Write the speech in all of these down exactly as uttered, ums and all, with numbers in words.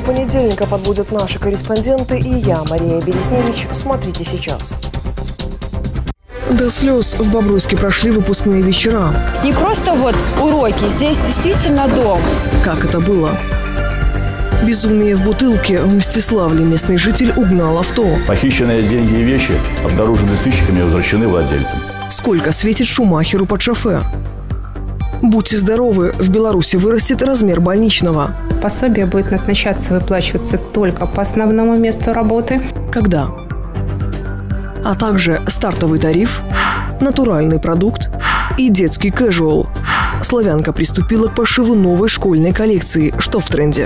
понедельника подводят наши корреспонденты и я, Мария Бересневич. Смотрите сейчас. До слез в Бобруйске прошли выпускные вечера. Не просто вот уроки, здесь действительно дом. Как это было? Безумие в бутылке. В Мстиславле местный житель угнал авто. Похищенные деньги и вещи обнаружены сыщиками и возвращены владельцам. Сколько светит шумахеру под шофе? Будьте здоровы, в Беларуси вырастет размер больничного. Пособие будет назначаться, выплачиваться только по основному месту работы. Когда? А также стартовый тариф, натуральный продукт и детский кэжуал. Славянка приступила к пошиву новой школьной коллекции. Что в тренде?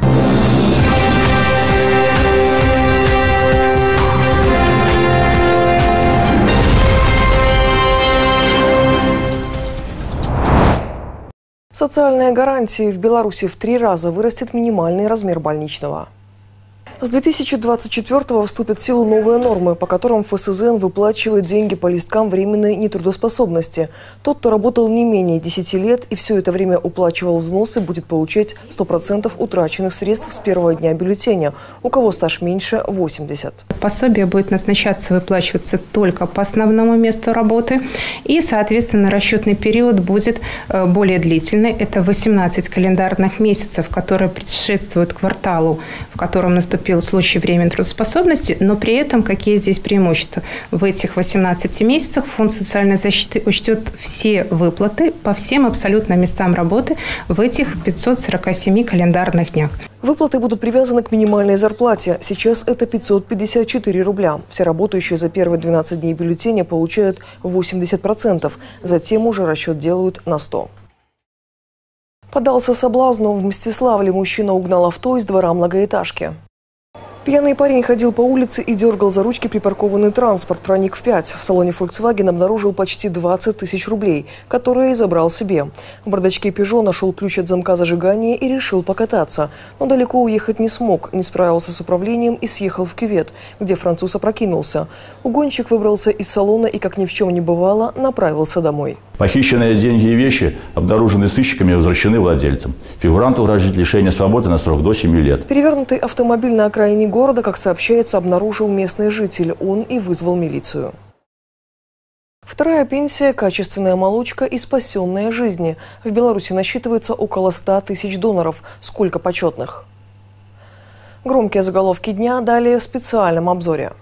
Социальные гарантии. В Беларуси в три раза вырастет минимальный размер больничного. С две тысячи двадцать четвёртого вступят в силу новые нормы, по которым ФСЗН выплачивает деньги по листкам временной нетрудоспособности. Тот, кто работал не менее десяти лет и все это время уплачивал взносы, будет получать сто процентов утраченных средств с первого дня бюллетеня. У кого стаж меньше – восемьдесят. Пособие будет назначаться, выплачиваться только по основному месту работы. И, соответственно, расчетный период будет более длительный. Это восемнадцать календарных месяцев, которые предшествуют кварталу, в котором наступил случай временной трудоспособности, но при этом какие здесь преимущества? В этих восемнадцати месяцах Фонд социальной защиты учтет все выплаты по всем абсолютно местам работы в этих пятистах сорока семи календарных днях. Выплаты будут привязаны к минимальной зарплате. Сейчас это пятьсот пятьдесят четыре рубля. Все работающие за первые двенадцать дней бюллетеня получают восемьдесят процентов. Затем уже расчет делают на сто процентов. Поддался соблазну. В Мстиславле мужчина угнал авто из двора многоэтажки. Пьяный парень ходил по улице и дергал за ручки припаркованный транспорт. Проник в пять. В салоне Volkswagen обнаружил почти двадцать тысяч рублей, которые забрал себе. В бардачке Peugeot нашел ключ от замка зажигания и решил покататься. Но далеко уехать не смог, не справился с управлением и съехал в кювет, где француз опрокинулся. Угонщик выбрался из салона и, как ни в чем не бывало, направился домой. Похищенные деньги и вещи обнаружены сыщиками и возвращены владельцам. Фигуранту грозит лишение свободы на срок до семи лет. Перевернутый автомобиль на окраине города, как сообщается, обнаружил местный житель. Он и вызвал милицию. Вторая пенсия, качественная молочка и спасенные жизни. В Беларуси насчитывается около ста тысяч доноров. Сколько почетных? Громкие заголовки дня далее в специальном обзоре.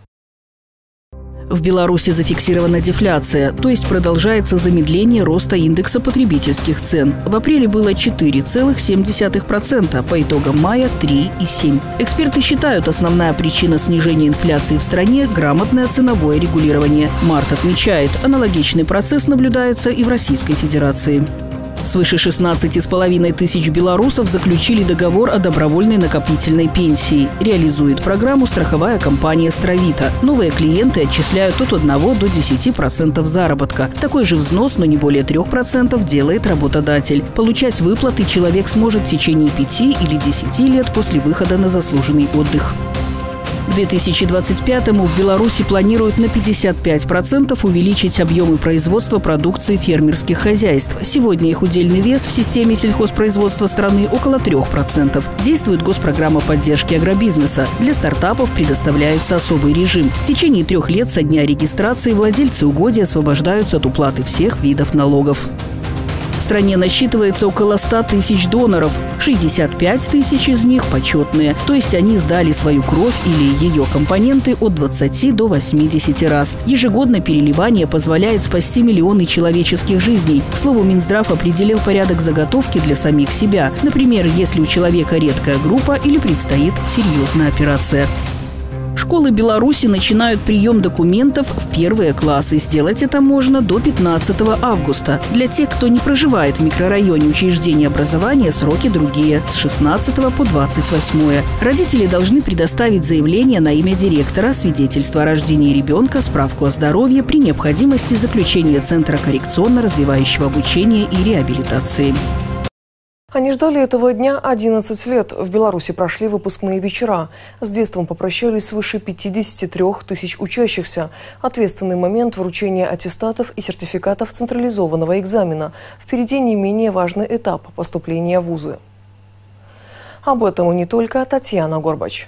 В Беларуси зафиксирована дефляция, то есть продолжается замедление роста индекса потребительских цен. В апреле было четыре целых семь десятых процента, по итогам мая – три целых семь десятых процента. Эксперты считают, основная причина снижения инфляции в стране – грамотное ценовое регулирование. Март отмечает, аналогичный процесс наблюдается и в Российской Федерации. Свыше шестнадцати с половиной тысяч белорусов заключили договор о добровольной накопительной пенсии. Реализует программу страховая компания «Стравита». Новые клиенты отчисляют от одного до десяти процентов заработка. Такой же взнос, но не более трех процентов, делает работодатель. Получать выплаты человек сможет в течение пяти или десяти лет после выхода на заслуженный отдых. К две тысячи двадцать пятому в Беларуси планируют на пятьдесят пять процентов увеличить объемы производства продукции фермерских хозяйств. Сегодня их удельный вес в системе сельхозпроизводства страны около трёх процентов. Действует госпрограмма поддержки агробизнеса. Для стартапов предоставляется особый режим. В течение трех лет со дня регистрации владельцы угодий освобождаются от уплаты всех видов налогов. В стране насчитывается около ста тысяч доноров. шестьдесят пять тысяч из них почетные, то есть они сдали свою кровь или ее компоненты от двадцати до восьмидесяти раз. Ежегодно переливание позволяет спасти миллионы человеческих жизней. К слову, Минздрав определил порядок заготовки для самих себя. Например, если у человека редкая группа или предстоит серьезная операция. Школы Беларуси начинают прием документов в первые классы. Сделать это можно до пятнадцатого августа. Для тех, кто не проживает в микрорайоне учреждения образования, сроки другие – с шестнадцатого по двадцать восьмое. Родители должны предоставить заявление на имя директора, свидетельство о рождении ребенка, справку о здоровье, при необходимости заключения Центра коррекционно-развивающего обучения и реабилитации. Они ждали этого дня одиннадцать лет. В Беларуси прошли выпускные вечера. С детством попрощались свыше пятидесяти трёх тысяч учащихся. Ответственный момент вручения аттестатов и сертификатов централизованного экзамена. Впереди не менее важный этап – поступления в вузы. Об этом и не только. Татьяна Горбач.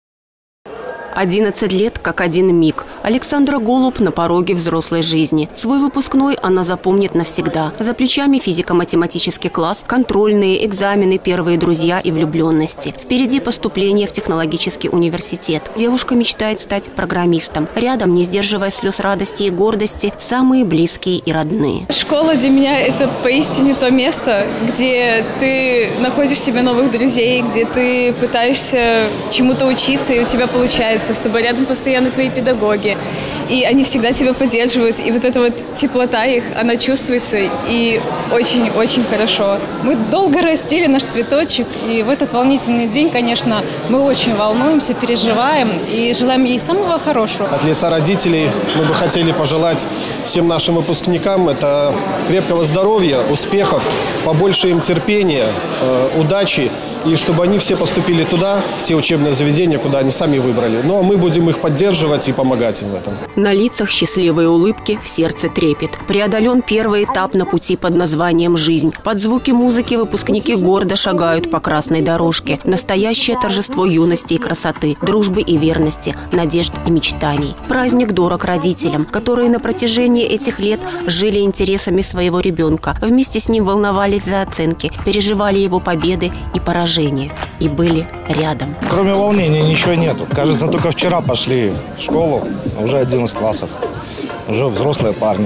одиннадцать лет, как один миг. Александра Голуб на пороге взрослой жизни. Свой выпускной она запомнит навсегда. За плечами физико-математический класс, контрольные, экзамены, первые друзья и влюбленности. Впереди поступление в технологический университет. Девушка мечтает стать программистом. Рядом, не сдерживая слез радости и гордости, самые близкие и родные. Школа для меня – это поистине то место, где ты находишь себе новых друзей, где ты пытаешься чему-то учиться, и у тебя получается. С тобой рядом постоянно твои педагоги, и они всегда тебя поддерживают, и вот эта вот теплота их, она чувствуется, и очень-очень хорошо. Мы долго растили наш цветочек, и в этот волнительный день, конечно, мы очень волнуемся, переживаем и желаем ей самого хорошего. От лица родителей мы бы хотели пожелать всем нашим выпускникам это крепкого здоровья, успехов, побольше им терпения, удачи. И чтобы они все поступили туда, в те учебные заведения, куда они сами выбрали. Ну, а мы будем их поддерживать и помогать им в этом. На лицах счастливые улыбки, в сердце трепет. Преодолен первый этап на пути под названием «Жизнь». Под звуки музыки выпускники гордо шагают по красной дорожке. Настоящее торжество юности и красоты, дружбы и верности, надежд и мечтаний. Праздник дорог родителям, которые на протяжении этих лет жили интересами своего ребенка. Вместе с ним волновались за оценки, переживали его победы и поражения. И были рядом. Кроме волнения ничего нету. Кажется, только вчера пошли в школу, а уже одиннадцать классов. Уже взрослые парни.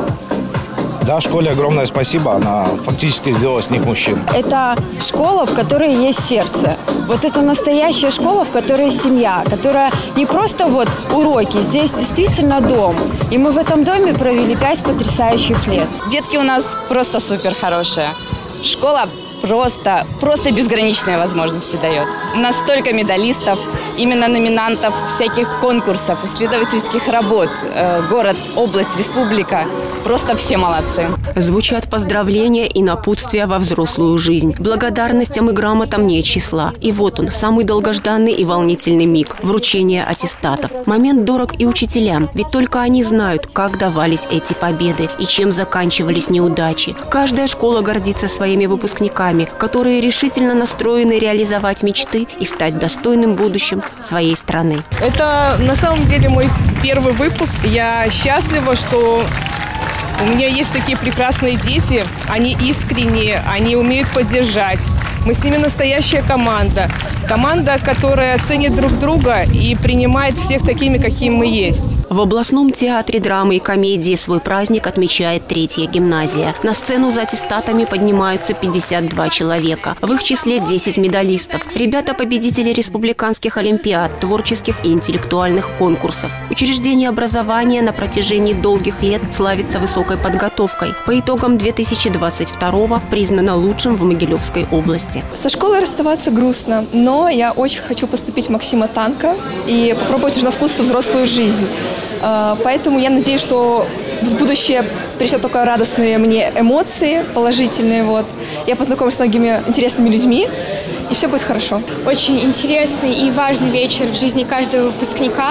Да, школе огромное спасибо, она фактически сделала с них мужчин. Это школа, в которой есть сердце. Вот это настоящая школа, в которой семья, которая не просто вот уроки, здесь действительно дом. И мы в этом доме провели пять потрясающих лет. Детки у нас просто супер хорошие. Школа просто, просто безграничные возможности дает. У нас столько медалистов, именно номинантов всяких конкурсов, исследовательских работ. Город, область, республика. Просто все молодцы. Звучат поздравления и напутствия во взрослую жизнь. Благодарностям и грамотам нет числа. И вот он, самый долгожданный и волнительный миг – вручение аттестатов. Момент дорог и учителям, ведь только они знают, как давались эти победы и чем заканчивались неудачи. Каждая школа гордится своими выпускниками, которые решительно настроены реализовать мечты и стать достойным будущим своей страны. Это на самом деле мой первый выпуск. Я счастлива, что у меня есть такие прекрасные дети. Они искренние, они умеют поддержать. Мы с ними настоящая команда. Команда, которая ценит друг друга и принимает всех такими, какими мы есть. В областном театре драмы и комедии свой праздник отмечает третья гимназия. На сцену за аттестатами поднимаются пятьдесят два человека. В их числе десять медалистов. Ребята – победители республиканских олимпиад, творческих и интеллектуальных конкурсов. Учреждение образования на протяжении долгих лет славится высокой подготовкой. По итогам две тысячи двадцать второго признано лучшим в Могилевской области. Со школой расставаться грустно, но я очень хочу поступить в Максима Танка и попробовать уже на вкус взрослую жизнь. Поэтому я надеюсь, что в будущее придет только радостные мне эмоции, положительные. Вот. Я познакомлюсь с многими интересными людьми, и все будет хорошо. Очень интересный и важный вечер в жизни каждого выпускника.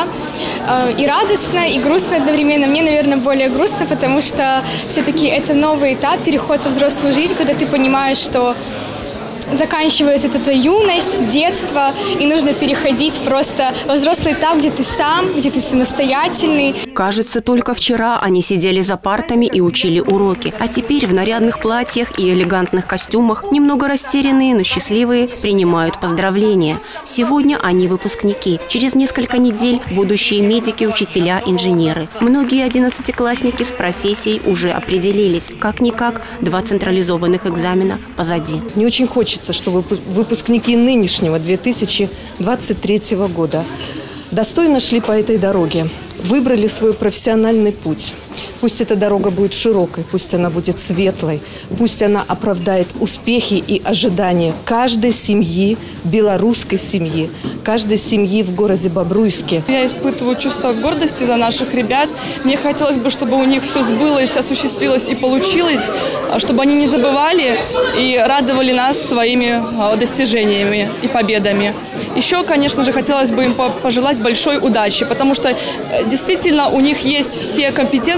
И радостно, и грустно одновременно. Мне, наверное, более грустно, потому что все-таки это новый этап, переход во взрослую жизнь, когда ты понимаешь, что заканчивается эта юность, детство, и нужно переходить просто во взрослый этап, где ты сам, где ты самостоятельный. Кажется, только вчера они сидели за партами и учили уроки, а теперь в нарядных платьях и элегантных костюмах, немного растерянные, но счастливые, принимают поздравления. Сегодня они выпускники. Через несколько недель будущие медики, учителя, инженеры. Многие одиннадцатиклассники с профессией уже определились. Как-никак, два централизованных экзамена позади. Не очень хочется, чтобы выпускники нынешнего две тысячи двадцать третьего года достойно шли по этой дороге, выбрали свой профессиональный путь. Пусть эта дорога будет широкой, пусть она будет светлой, пусть она оправдает успехи и ожидания каждой семьи, белорусской семьи, каждой семьи в городе Бобруйске. Я испытываю чувство гордости за наших ребят. Мне хотелось бы, чтобы у них все сбылось, осуществилось и получилось, чтобы они не забывали и радовали нас своими достижениями и победами. Еще, конечно же, хотелось бы им пожелать большой удачи, потому что действительно у них есть все компетенции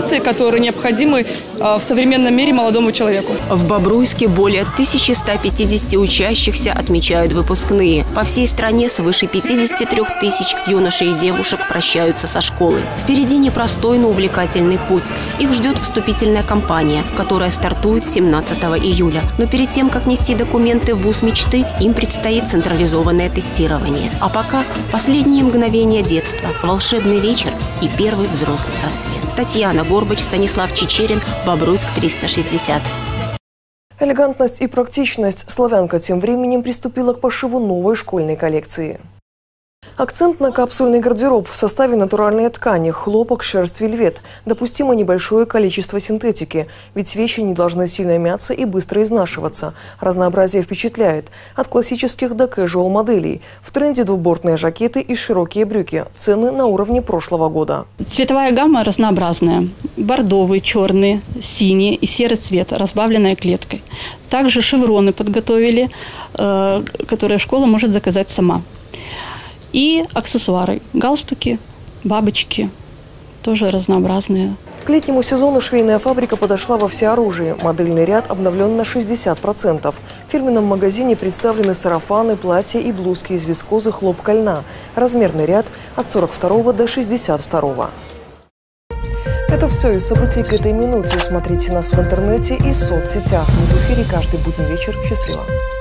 квалификации, которые необходимы в современном мире молодому человеку. В Бобруйске более тысячи ста пятидесяти учащихся отмечают выпускные. По всей стране свыше пятидесяти трёх тысяч юношей и девушек прощаются со школы. Впереди непростой, но увлекательный путь. Их ждет вступительная кампания, которая стартует семнадцатого июля. Но перед тем, как нести документы в вуз мечты, им предстоит централизованное тестирование. А пока последние мгновения детства, волшебный вечер и первый взрослый рассвет. Татьяна Горбач, Станислав Чичерин, Бобруйск триста шестьдесят. Элегантность и практичность. Славянка тем временем приступила к пошиву новой школьной коллекции. Акцент на капсульный гардероб в составе натуральной ткани, хлопок, шерсть, вельвет. Допустимо небольшое количество синтетики, ведь вещи не должны сильно мяться и быстро изнашиваться. Разнообразие впечатляет. От классических до casual моделей. В тренде двубортные жакеты и широкие брюки. Цены на уровне прошлого года. Цветовая гамма разнообразная. Бордовый, черный, синий и серый цвет, разбавленная клеткой. Также шевроны подготовили, которые школа может заказать сама. И аксессуары, галстуки, бабочки, тоже разнообразные. К летнему сезону швейная фабрика подошла во всеоружии. Модельный ряд обновлен на шестьдесят процентов. В фирменном магазине представлены сарафаны, платья и блузки из вискозы, хлопка, льна. Размерный ряд от сорок второго до шестьдесят второго. Это все из событий к этой минуте. Смотрите нас в интернете и соцсетях. Мы в эфире каждый будний вечер. Счастливо!